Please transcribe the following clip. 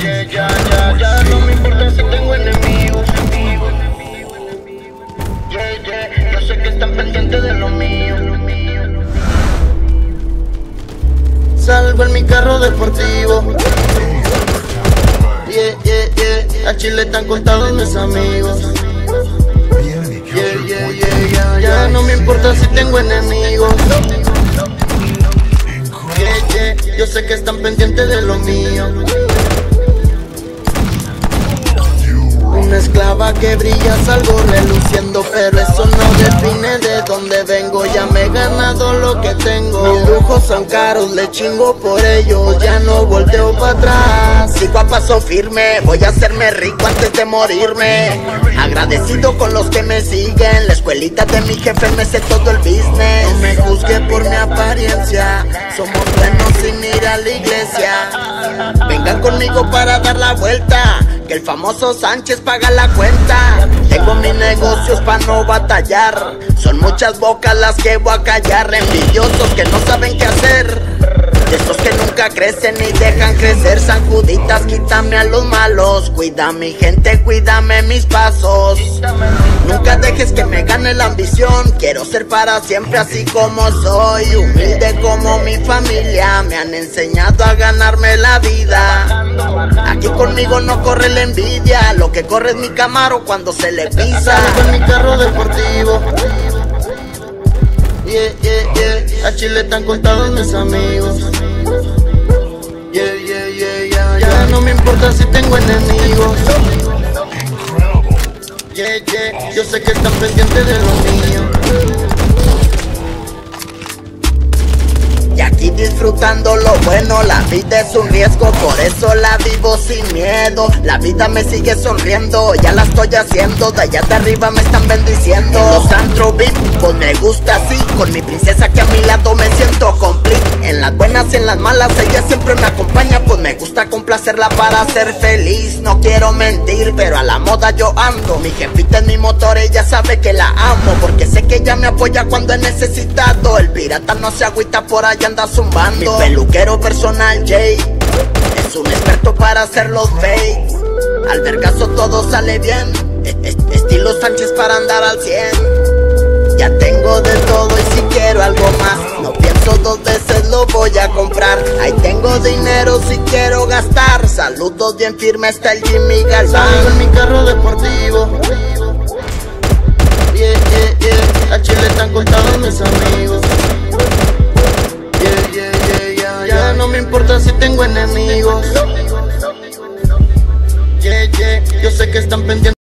Ya no me importa si tengo enemigos. Yo sé que están pendientes de lo mío. Salgo en mi carro deportivo. A Chile están contados mis amigos. Ya no me importa si tengo enemigos. Yo sé que están pendientes de lo mío. Una esclava que brilla, salgo reluciendo, pero eso no define de dónde vengo. Ya me he ganado lo que tengo. Mis lujos son caros, le chingo por ellos. Ya no volteo para atrás. Sigo a paso firme, voy a hacerme rico antes de morirme. Agradecido con los que me siguen. La escuelita de mi jefe me sé todo el business. No me juzgue por mi apariencia. Somos buenos sin ir a la iglesia. Vengan conmigo para dar la vuelta, que el famoso Sánchez paga la cuenta. Tengo mis negocios pa' no batallar. Son muchas bocas las que voy a callar. Envidiosos que no saben qué hacer. De estos que nunca crecen ni dejan crecer. San Juditas, quítame a los malos. Cuida mi gente, cuídame mis pasos. Nunca dejes que me gane la ambición. Quiero ser para siempre así como soy. Humilde como mi familia. Me han enseñado a ganarme la vida. Aquí conmigo no corre la envidia. Lo que corre es mi Camaro cuando se le pisa. Salgo en mi carro deportivo. A Chile están contados mis amigos. Ya no me importa si tengo enemigos. Yo sé que están pendientes de lo mío. Y aquí disfrutando lo bueno, la vida es un riesgo, por eso la vivo sin miedo. La vida me sigue sonriendo, ya la estoy haciendo. De allá de arriba me están bendiciendo. En los antro VIP, pues me gusta así. Con mi princesa que a mi lado me siento complete. En las buenas y en las malas ella siempre me acompaña. Pues me gusta complacerla para ser feliz. No quiero mentir, pero a la moda yo ando. Mi jefita es mi motor, ella sabe que la amo, porque sé que ella me apoya cuando he necesitado. El pirata no se agüita, por allá anda zumbando. Mi peluquero personal Jay es un experto para hacer los fakes. Al vergazo todo sale bien. Estilo Sánchez para andar al 100. Ya tengo de todo y si quiero algo más, no pienso dos veces, lo voy a comprar. Ahí tengo dinero si quiero gastar. Saludos bien firme, está el Jimmy Galván. Salgo en mi carro deportivo. A Chile están contados mis amigos. Ya no me importa si tengo enemigos. Yo sé que están pendientes.